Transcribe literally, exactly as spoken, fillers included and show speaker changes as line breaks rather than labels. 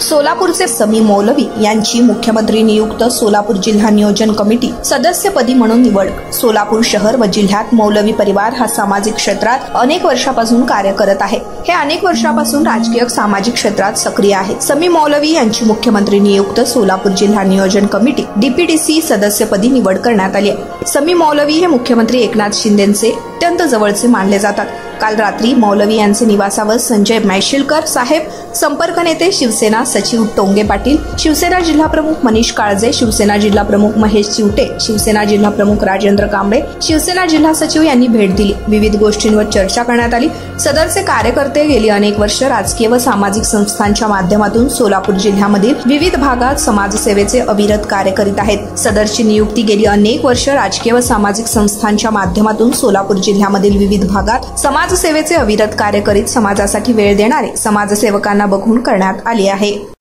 सोलापूरचे समी मौलवी यांची मुख्यमंत्री नियुक्त सोलापूर जिल्हा नियोजन कमिटी सदस्यपदी म्हणून निवड। सोलापूर शहर व जिल्ह्यात मौलवी परिवार हा सामाजिक क्षेत्रात अनेक वर्षापासून कार्य करत आहे। हे अनेक वर्षापासून राजकीय सामाजिक क्षेत्रात सक्रिय आहे। समी मौलवी यांची मुख्यमंत्री नियुक्त सोलापूर जिल्हा नियोजन कमिटी डीपीडीसी सदस्यपदी निवड करण्यात आली आहे। समी मौलवी हे मुख्यमंत्री एकनाथ शिंदेंचे अत्यंत जवळचे मानले जातात। काल रात्री मौलवी यांचे निवासावर संजय मैशिलकर साहेब, संपर्क नेते शिवसेना सचिव टोंगे पाटील, शिवसेना जिल्हा प्रमुख मनीष काळजे, शिवसेना जिल्हा प्रमुख महेश चिवटे, शिवसेना जिल्हा प्रमुख राजेंद्र कांबळे, शिवसेना जिल्हा सचिव यांनी भेट दिली। विविध गोष्टींवर चर्चा करण्यात आली। सदरचे कार्यकर्ते गेली अनेक वर्ष राजकीय व सामाजिक संस्थांच्या माध्यमातून सोलापूर जिल्ह्यामधील विविध भागात समाजसेवेचे अविरत कार्य करीत आहेत। सदरची नियुक्ती गेली अनेक वर्ष राजकीय व सामाजिक संस्थांच्या माध्यमातून सोलापूर जिल्ह्यामधील विविध भागात समाजसेवेचे अविरत कार्य करीत समाजासाठी वेळ देणारे समाजसेवकांना बघून करण्यात आली आहे।